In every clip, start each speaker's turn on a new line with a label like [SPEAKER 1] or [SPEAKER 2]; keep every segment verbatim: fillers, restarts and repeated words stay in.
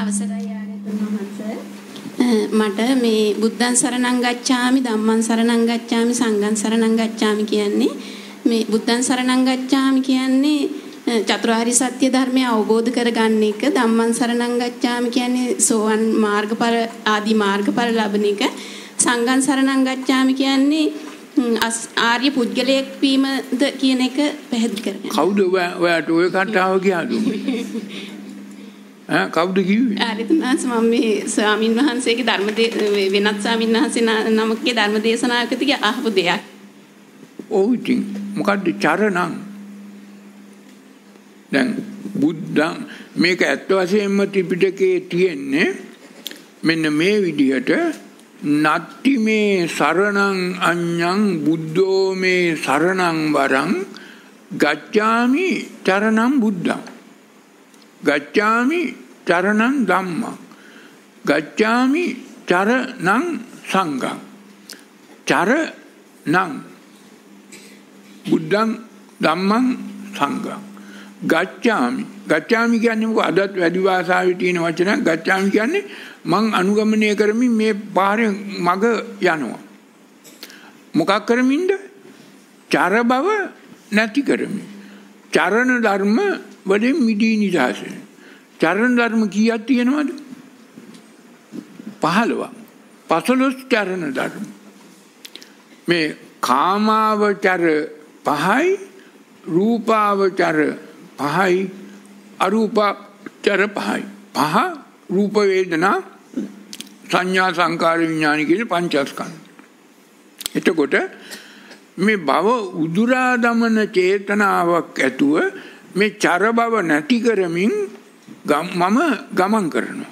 [SPEAKER 1] අවසරයි ආරතුන් වහන්සේ. මට මේ බුද්ධං සරණං ගච්ඡාමි ධම්මං සරණං ගච්ඡාමි සංඝං සරණං ගච්ඡාමි කියන්නේ මේ බුද්ධං සරණං ගච්ඡාමි කියන්නේ චතුරාර්ය සත්‍ය ධර්මය අවබෝධ කරගන්න එක, ධම්මං සරණං ගච්ඡාමි කියන්නේ සෝවන් මාර්ගඵල ආදී මාර්ගඵල ලබන එක, සංඝං සරණං ගච්ඡාමි කියන්නේ ආර්ය පුද්ගලයෙක් වීමද කියන එක පැහැදිලි කරගන්න.
[SPEAKER 2] කවුද ඔයාට ඔය කතාව කියන්නේ? ඈ කවුද කිව්වේ?
[SPEAKER 1] ආරිතුනාස් මම මේ ස්වාමින් වහන්සේගේ ධර්ම වෙනත් ස්වාමින් වහන්සේ නමකගේ ධර්ම දේශනාවකදී අහපු දෙයක්.
[SPEAKER 2] ඔව් ඉතින් මොකද්ද චරණං? දැන් බුද්ධං මේක ඇත්ත වශයෙන්ම ත්‍රිපිටකයේ තියෙන්නේ මෙන්න මේ විදිහට නත්ති මේ සරණං අඤ්ඤං බුද්ධෝ මේ සරණං වරං ගච්ඡාමි චරණං බුද්ධං ගච්ඡාමි චරණං ධම්මං ගච්ඡාමි චරණං සංඝං චරණං බුද්ධං ධම්මං සංඝං ගච්ඡාමි ගච්ඡාමි කියන්නේ මොකද? අදත් වැඩි භාෂාවේ තියෙන වචනයක්. ගච්ඡාමි කියන්නේ මං අනුගමනය කරමින් මේ පාරේ මග යනවා. මොකක් කරමින්ද? චර බව නැති කරමින්. චරණ ධර්ම වලින් මිදී නිදහස. චරණ ධර්ම කීයක් තියෙනවද? පහළොවක්. පසළොස් චරණ ධර්ම. මේ කාමාවචර පහයි, රූපාවචර පහයි, අරූපාවචර පහයි. පහ රූප වේදනා සංඥා සංකාර විඥාන කියන පංචස්කන්ධ. එතකොට මේ භව උදුරා දමන චේතනාවක් ඇතුව මේ චර බව නැති කරමින් මම ගමන් කරනවා.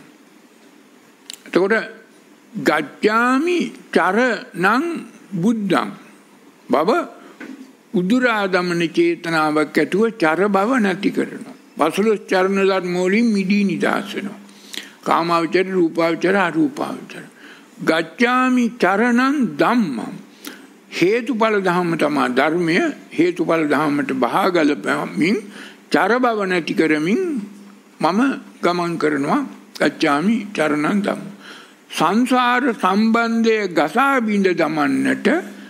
[SPEAKER 2] එතකොට ගච්ඡාමි චරණං බුද්ධං බව උදුරා දමන චේතනාවක් ඇතුව චර බව නැති කරනවා. පසළොස් චරණ ධර්ම වලින් මිදී නිදහස් වෙනවා. කාමාවචර, රූපාවචර, අරූපාවචර. ගච්ඡාමි චරණං ධම්මං හේතුඵල ධම්ම තමයි ධර්මය. හේතුඵල ධම්මට බහාගලපමින් චර බව නැති කරමින් මම ගමන් කරනවා. ගච්ඡාමි චරණං ධම්ම. සංසාර සම්බන්ධයේ ගසා බිඳ දමන්නට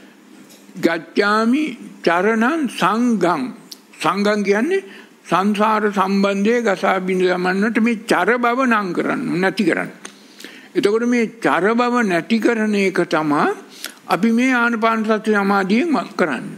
[SPEAKER 2] ගච්ඡාමි චරණං සංඝං. සංඝං කියන්නේ සංසාර සම්බන්ධයේ ගසා බිඳ දමන්නට මේ චර බව නම් කරන්න නැති කරන්න. එතකොට මේ චර බව නැති කරන එක තමයි අපි මේ ආනාපාන සති සමාධියෙන් කරන්නේ.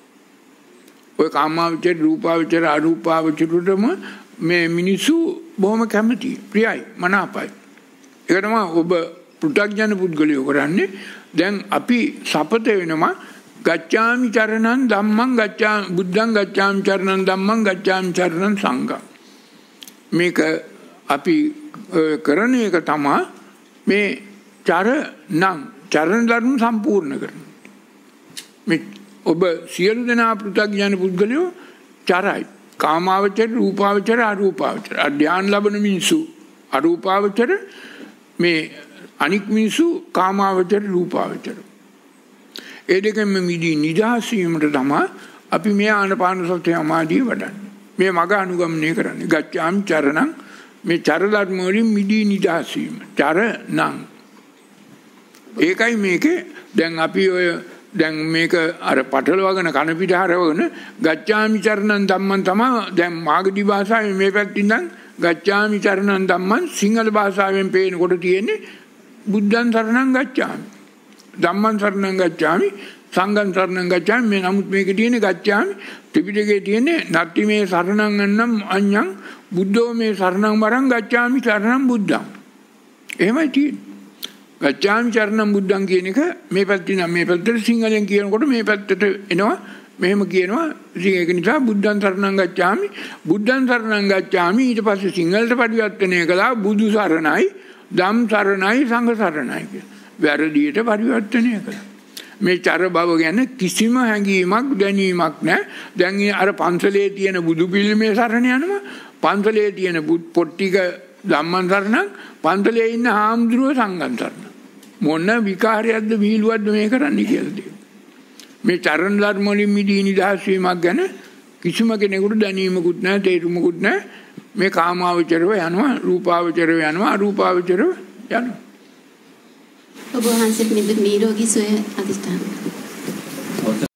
[SPEAKER 2] ඔය කාමාවචර, රූපාවචර, අරූපාවචරටම මේ මිනිසු බොහොම කැමතියි, ප්‍රියයි, මනාපයි. ඒක තමයි ඔබ පෘථග්ජන පුද්ගලයෝ කරන්නේ. දැන් අපි සපත වෙනවා ගච්ඡාමි චරණං ධම්මං ගච්ඡාමි බුද්ධං ගච්ඡාමි චරණං ධම්මං ගච්ඡාමි චරණං සංඝං. මේක අපි කරන එක තමයි මේ චරණං චරණ ධර්ම සම්පූර්ණ කරන. මේ ඔබ සියලු දෙනා පෘථග්ජන පුද්ගලයෝ චරයි. කාමාවචර, රූපාවචර, අරූපාවචර. ධ්‍යාන ලැබෙන මිනිසු අරූපාවචර, මේ අනික් මිනිසු කාමාවචර, රූපාවචර. ඒ දෙකෙන්ම මිදී නිදහස් වීමට තමයි අපි මේ ආනාපාන සති සමාධිය වඩන්නේ. මේ මග අනුගමනය කරන්නේ. ගච්ඡාමි චරණං මේ චර ධර්ම වලින් මිදී නිදහස් වීම. චරණං. ඒකයි මේකේ දැන් අපි ඔය දැන් මේක අර පටලවගෙන කන පිට හරවගෙන ගච්ඡාමි චරණං ධම්මං තමයි දැන් මාගදී භාෂාවේ මේ පැත්තෙන් නම් ගච්ඡාමි චරණං ධම්මං සිංහල භාෂාවෙන් පේනකොට තියෙන්නේ බුද්ධං සරණං ගච්ඡාමි, ධම්මං සරණං ගච්ඡාමි, සංඝං සරණං ගච්ඡාමි. මේ නමුත් මේකේ තියෙන්නේ ගච්ඡාමි. ත්‍රිපිටකයේ තියෙන්නේ නත්ති මේ සරණං අන්නම් අඤ්ඤං බුද්ධෝ මේ සරණං වරං ගච්ඡාමි චරණං බුද්ධං. එහෙමයි තියෙන්නේ. ගච්ඡාමි චරණං බුද්ධං කියන එක මේ පැත්තේ නම් මේ පැත්තට සිංහලෙන් කියනකොට මේ පැත්තට එනවා. මෙහෙම කියනවා. ඉතින් ඒක නිසා බුද්ධං සරණං ගච්ඡාමි, බුද්ධං සරණං ගච්ඡාමි. ඊට පස්සේ සිංහලට පරිවර්තනය කළා බුදු සරණයි, ධම් සරණයි, සංඝ සරණයි කියලා. වැරදියට පරිවර්තනය කළා. මේ චර බව ගැන කිසිම හැඟීමක් දැනීමක් නැහැ. දැන් අර පන්සලේ තියෙන බුදු පිළිමේ සරණ යනවා. පන්සලේ තියෙන පොට්ටික ධම්මං සරණං, පන්සලේ ඉන්න හාමුදුරුවෝ සංඝං සරණං. මොන විකාරයක්ද විහිළුවක්ද මේ කරන්නේ කියලා දෙන්න. මේ චරණ ධර්ම වලින් මිදී නිදහස් වීමක් ගැන කිසිම කෙනෙකුට දැනීමකුත් නැහැ, තේරුමකුත් නැහැ. මේ කාමාවචරව යනවා, රූපාවචරව යනවා, අරූපාවචරව යනවා.
[SPEAKER 1] ඔබ වහන්සේට නිරෝගී සුවය අධිෂ්ඨාන